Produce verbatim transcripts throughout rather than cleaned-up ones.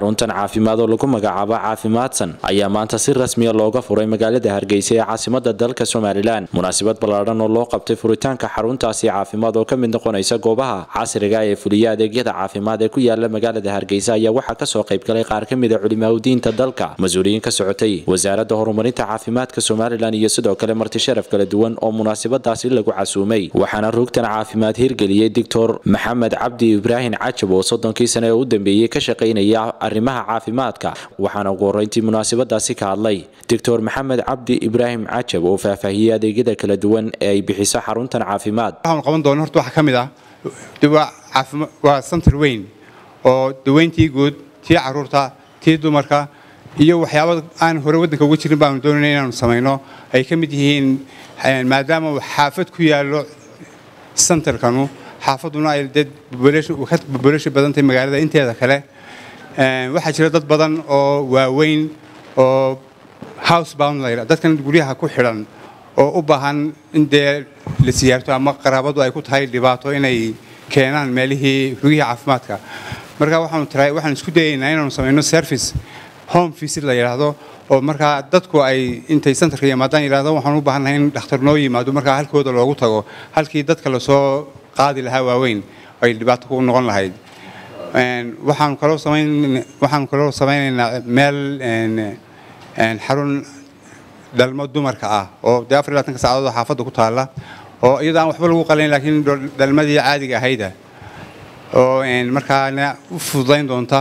xaruntan caafimaad oo lagu magacaabo caafimaadsan ayaa maanta si rasmi ah looga furay magaalada Hargeysa ee caasimadda dalka Soomaaliland munaasabad ballaaran oo loo qabtay furitaanka xaruntaasi caafimaad oo ka mid noqonaysa goobaha casriga ah ee fuliya adeegyada caafimaad ee ku yaala magaalada Hargeysa ayaa waxa ka soo qayb galay qaar ka mid ah culimada dalka mas'uuliyiin ka socotay wasaaradda horumarinta caafimaadka Soomaaliland iyo sidoo kale marti sharaf kala duwan oo munaasabadaasi lagu casuumay waxaana rugtan caafimaad hirgeliyay Doctor Maxamed Cabdi Ibrahim Cajab oo soddonkii sano ee u dambeeyay ka shaqeynaya arrimaha caafimaadka waxaana ugu horeyntii munaasabadaasi ka hadlay Doctor Maxamed Cabdi Ibrahim Cajab oo faahfaahiyay adeegyada kala duwan ee ay bixiso xaruntan caafimaad waxaan qaban doonaa horta waxa kamid ah dawaa caafimaad waa center weyn oo daweyntii guud tii caruurta tii dumarka iyo waxyaabo aan hore wadanka uga jirin baan doonaynaa inaan sameeyno ay ka mid yihiin maadaama xaafad ku yaalo centerkanu xaafaduna ay dad population badan tahay magaalada inteeda kale waxa jira dad badan oo waaweyn oo house bound layra dadkan guryaha ku xiran oo u baahan in dee la siyaarto ama qaraabadu ay ku tahay dhibaato inay keenaan meelihii rugaha caafimaadka marka waxaan try waxaan isku dayaynaa inaan sameeyno service home visit la yiraahdo oo marka dadku ay intay centerka yimaadaan yiraahdo waxaan u baahanahay in dhakhtar noo yimaado marka halkooda loogu tago halkii dadka la soo qaadi lahaa waaweyn ay dhibaato ku noqon lahayd een waxaan kaloo sameyn waxaan kaloo sameynaynaa meel een een xarun dhalmo dumarka ah oo afar iyo labaatan saacadood xaafadda ku taala oo iyadoo aan waxba lagu qalin laakiin dhalmadii caadiga ahayd oo een markaana u fududayn doonta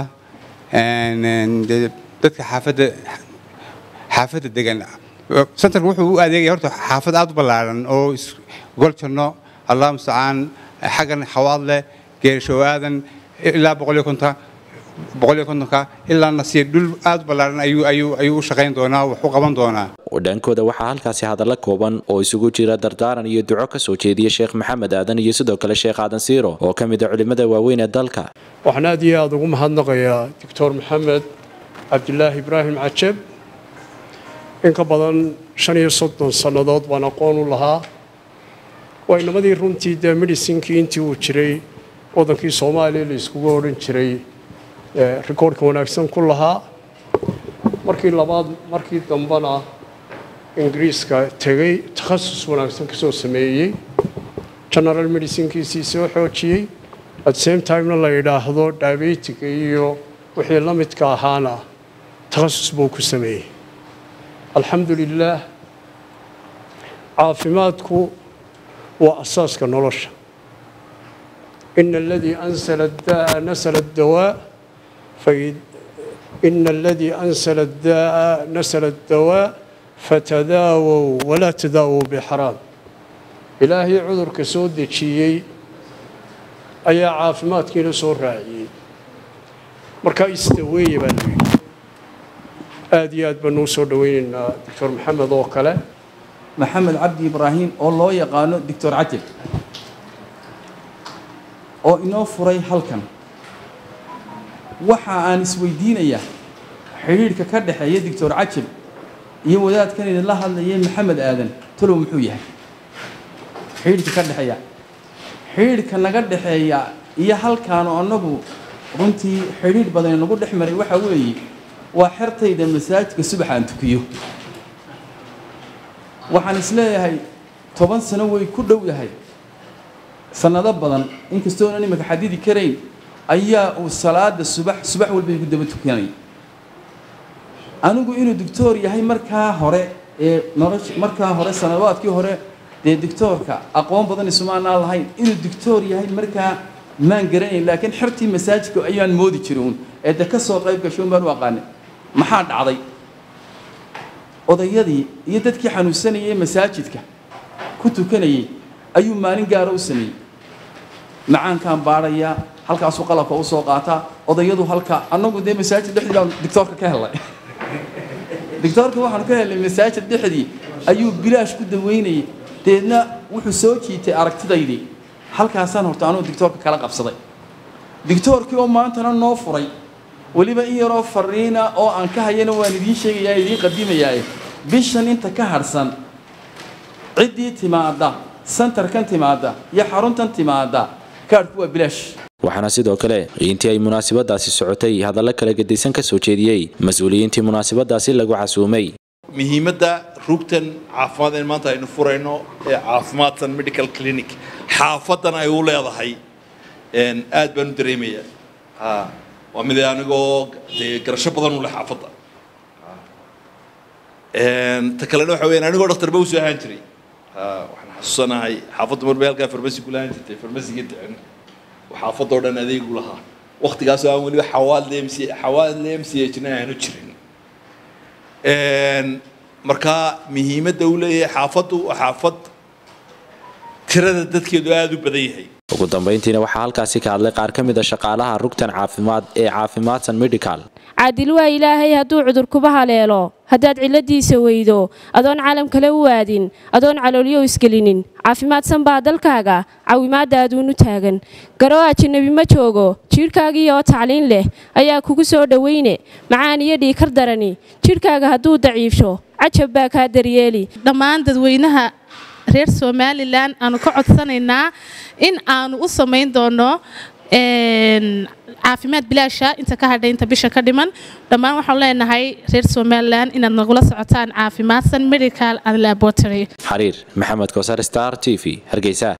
een dadka xaafadda xaafadda degan centerku wuxuu u adeegay horta xaafad aad u ballaaran oo goljarno allah musta'aan xagan xawaadle geersho aadan ilaa boqol iyo konton boqol iyo konton ka ilaa nasiir dhul aad ballaaran ayuu ayuu ayuu u shaqeyn doonaa wax u qaban doonaa wadaankooda waxaa halkaasi hadallo kooban oo isugu jira dardaaran iyo duco ka soo jeediyay Sheekh Maxamed Aadan iyo sidoo kale Sheekh Aadan Siiro oo ka mid ah culimada waaweyn ee dalka waxaan aad iyo aad ugu mahadnaqayaa Doctor Maxamed Cabdillah Ibrahim Cajab in ka badan shan iyo soddon sanadood baan aqoon u lahaa way namadii runtii de medicine-kii intii uu jiray wadankii Soomaaliya la isku oran jiray record-ka wanaagsan ku lahaa markii labaad markii dambana ingiriiska tagay takhasus wanaagsan ka soo sameeyay general medicine-kiisii soo xoojiyay at same time la yiraahdo diabetic iyo wixii la midka ahaana takhasus buu ku sameeyay alxamdulillah caafimaadku وأساس كنولش إن الذي أنزل الداء نزل الدواء فإن إن الذي أنزل الداء نزل الدواء فتداووا ولا تداووا بحرام إلهي عذر كسود شيء أي عافمات كنا صور راعي مركا يستوي بلوي آديات بنو سودوين دكتور محمد وكله محمد عبد إبراهيم الله يقانو دكتور عجب أو إنه فري حلقا وحا أن سويدينيا حرير ككرد حيا دكتور عجب يودات كان الله الله محمد آدم تلو محويه حرير ككرد حيا حرير كان نقد حيا يا حلقا أنه runtii xiriir badan nagu dhaxmaray waxa weeye waa xirtayda masaajidka subaxan tukiyo waxaan isleeyahay toban sano way ku dhow yahay sanado badan inkastoo aan imika xadidi karayn ayaa uu salaada subax subax walba igu daba tukanay anigu inuu doctor yahay markaa hore ee nolosha markaa hore sanawaadkii hore de doctorka aqoon badan isumaan lahayn inuu doctor yahay markaa maan garanay laakiin xirtii masaajidka ayaan moodi jiray ee da ka soo qayb gasho baan u aqaanay maxaa dhacday odayadii iyo dadkii xanuunsanayay masaajidka ku tukanayay ayuu maalin gaar ah u sameeyay macaankan baaraya halkaas uu qalabka u soo qaata odayadu halka anagu de masaajid dhexdiisa doctorka ka helay doctorka waxaan ka helay masaajid dhexdii ayuu bilaash ku daweynayay deedna wuxuu soo jiitay aragtidaydii halkaasaan horta anuu doctorka kala qabsaday doctorkii oo maantana noo furay waliba in yaroo fariina oo aan ka hayana waan idin sheegayaa idin qadimayaa bishan inta ka harsan cidii timaada centerkan timaada iyo xaruntan timaada kaarku waa bilaash waxaana sidoo kale intii ay munaasabadaasi socotay hadallo kala gedisan ka soo jeediyey mas'uuliyiintii munaasabadaasi lagu casuumay muhiimadda rugtan caafimaad ee maanta aynu furayno ee caafimaadsan medical clinic xaafadan ay u leedahay een aad baan u dareemayaa ha waa mid anigoo garasho badan u leh xaafadda een ta kalena waxa weeyaan anigoo dhakhtar baa u soo ahaan jiray ha waxaan xasuusanahay xaafadda marba halka farmasi ku lahayn jirtay farmasiga dhan xaafadda oo dhan adeeg u lahaa waqtigaas oo aan wali xawaad leemsi xawaad leemsi ajnaa aanu jirin een marka muhiimadda uu leeyahay xaafaddu xaafad tirada dadkeedu aad u badan yahay ugu dambeyntiina waxaa halkaasi ka hadlay qaar ka mid ah shaqaalaha rugtan caafimaad ee caafimaadsan medical caadil waa ilaahay hadduu cudur kuba haleelo haddaad ciladiisa weydo adoon caalam kale u aadin adoon calooliyo isgelinin caafimaadsan baa dalkaaga caawimaadaaduunu taagan garoo ajnabi ma joogo jidhkaagii oo tacliin leh ayaa kugu soo dhoweyne macaan iyo dhiikar darani jidhkaaga hadduu daciifsho cajab baa kaa daryeeli dhammaan dadweynaha reer Somaliland aanu ka codsanaynaa in aanu u sameyn doono een caafimaad bilaasha inta ka hadhay inta bisha ka dhiman dhammaan waxaan leenahay reer Somaliland inaad nagula socotaan caafimaadsan medical and laboratory xariir maxamed koosar star T V Hargeysa.